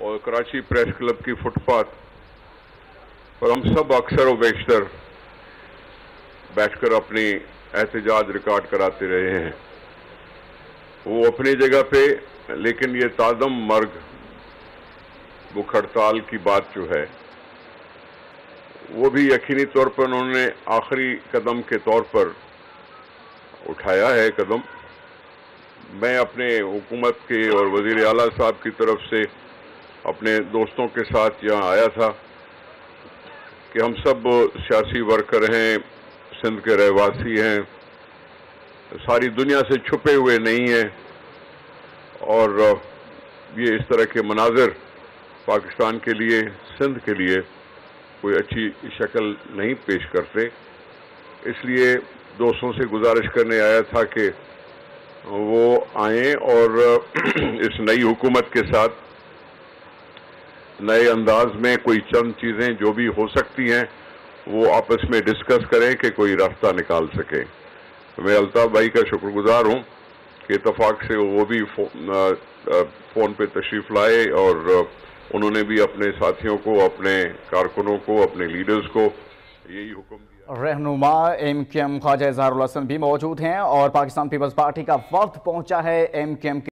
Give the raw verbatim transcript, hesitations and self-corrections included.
اور Karachi press club کی footpath پر ہم سب اکثر و بیشتر بیٹھ کر اپنی احتجاج ریکارڈ کراتے رہے ہیں. وہ اپنی جگہ پہ، لیکن یہ تازم مرگ بھوک ہڑتال کی بات جو ہے وہ بھی یقینی طور پر انہوں نے آخری قدم کے طور پر اٹھایا ہے قدم. میں اپنے حکومت کے اور وزیر اعلیٰ صاحب کی طرف سے اپنے دوستوں کے ساتھ یہاں آیا تھا کہ ہم سب سیاسی ورکر ہیں، سندھ کے رہواسی ہیں، ساری دنیا سے چھپے ہوئے نہیں ہیں، اور یہ اس طرح کے مناظر پاکستان کے لیے، سندھ کے لیے کوئی اچھی شکل نہیں پیش کرتے. اس لیے دوستوں سے گزارش کرنے آیا تھا کہ وہ آئیں اور اس نئی حکومت کے ساتھ نئے انداز میں کوئی چند چیزیں جو بھی ہو سکتی ہیں وہ آپس میں ڈسکس کریں کہ کوئی راستہ نکال سکے. میں الطاف بھائی کا شکر گزار ہوں کہ اتفاق سے وہ بھی فون پہ تشریف لائے اور انہوں نے بھی اپنے ساتھیوں کو، اپنے کارکنوں کو، اپنے لیڈرز کو یہی حکم دیا. رہنما ایم کیو ایم خواجہ اظہار الحسن بھی موجود ہیں اور پاکستان پیپلز پارٹی کا وفد پہنچا ہے ایم کیو ایم